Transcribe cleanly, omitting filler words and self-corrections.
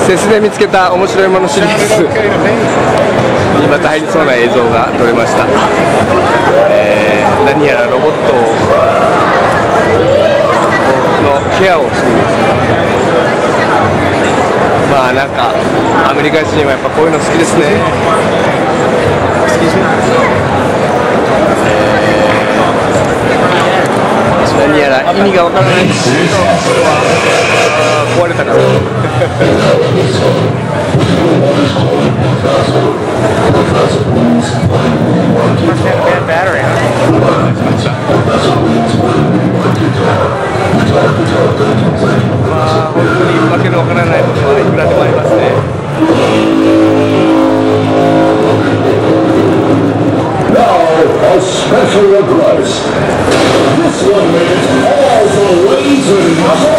セスで見つけた面白いものシリーズにまた入りそうな映像が撮れました。何やらロボットのケアをしています。まあなんかアメリカ人はやっぱこういうの好きですね。何やら意味がわからないです。壊れたから。まあ本当にわけのわからないものはいくらでもありますね。 Now, a special request. This one is all the laser